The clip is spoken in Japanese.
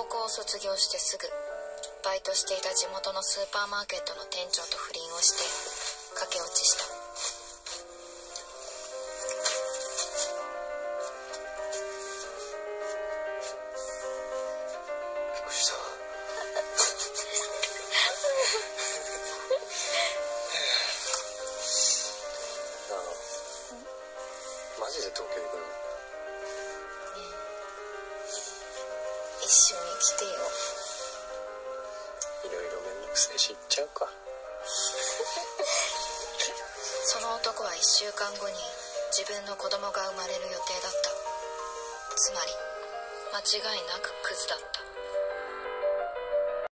校を卒業してすぐバイトしていた地元のスーパーマーケットの店長と不倫をして駆け落ちした。 びっくりした。マジで東京行くの？ 一緒に来てよ。 いろいろめんどくさいし行っちゃうか。 その男は1週間後に自分の子供が生まれる予定だった。つまり間違いなくクズだった。